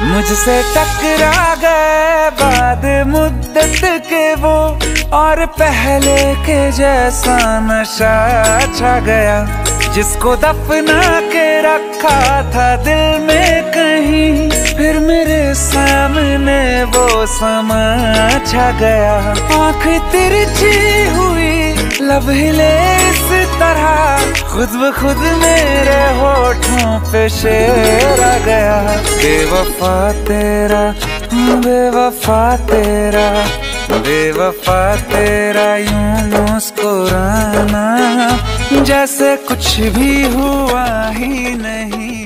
मुझसे टकरा गए बाद मुद्दत के वो, और पहले के जैसा नशा छा गया। जिसको दफना के रखा था दिल में कहीं, फिर मेरे सामने वो समा छा गया। आँख तिरछी हुई, लब हिले इस तरह, खुद ब खुद मेरे होठों पे शेर आ गया। बेवफा तेरा, बेवफा तेरा, बेवफा तेरा यूं मुस्कुराना, जैसे कुछ भी हुआ ही नहीं।